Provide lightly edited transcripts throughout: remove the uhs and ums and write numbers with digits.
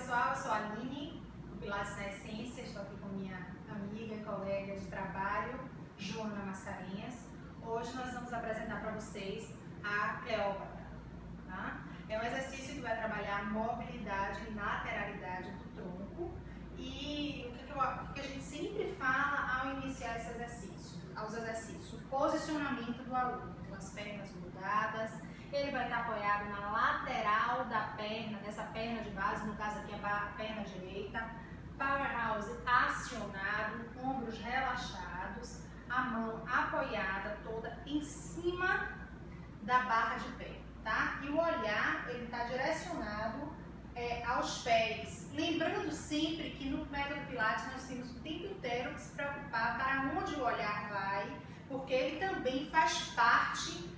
pessoal, eu sou a Aline, do Pilates na Essência, estou aqui com minha amiga e colega de trabalho, Joana Mascarenhas. Hoje nós vamos apresentar para vocês a Cleópatra, tá? É um exercício que vai trabalhar a mobilidade e lateralidade do tronco e o que a gente sempre fala ao iniciar esse exercício, aos exercícios, o posicionamento do aluno, com as pernas grudadas. Ele vai estar apoiado na lateral da perna, dessa perna de base, no caso aqui a perna direita. Powerhouse acionado, ombros relaxados, a mão apoiada toda em cima da barra de pé, tá? E o olhar, ele está direcionado aos pés. Lembrando sempre que no método Pilates nós temos o tempo inteiro que se preocupar para onde o olhar vai, porque ele também faz parte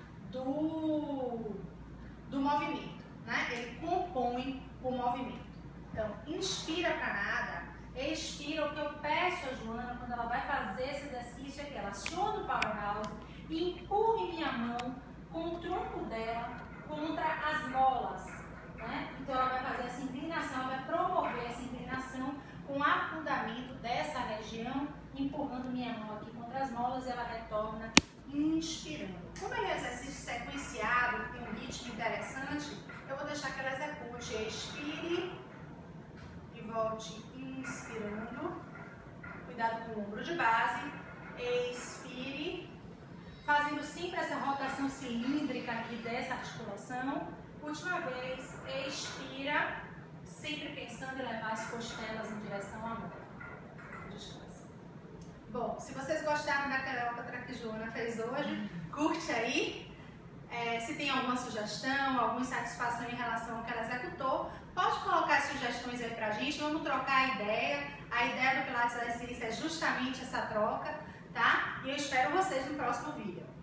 do movimento, né? Ele compõe o movimento. Então, inspira para nada, expira. O que eu peço a Joana, quando ela vai fazer esse exercício, é que ela acione o Powerhouse e empurre minha mão com o tronco dela contra as molas, né? Então, ela vai fazer essa inclinação, ela vai promover essa inclinação com afundamento dessa região, empurrando minha mão aqui contra as molas, e ela retorna inspirando. Como ele é um exercício sequenciado, tem um ritmo interessante, eu vou deixar que ela execute. Expire e volte inspirando. Cuidado com o ombro de base. Expire, fazendo sempre essa rotação cilíndrica aqui dessa articulação. Última vez, expira, sempre pensando em levar as costelas em direção à mão. Descansa. Bom, se vocês gostaram da Cleópatra que Joana fez hoje, curte aí. Se tem alguma sugestão, alguma insatisfação em relação ao que ela executou, pode colocar sugestões aí pra gente, vamos trocar a ideia. A ideia do Pilates da Essência é justamente essa troca, tá? E eu espero vocês no próximo vídeo.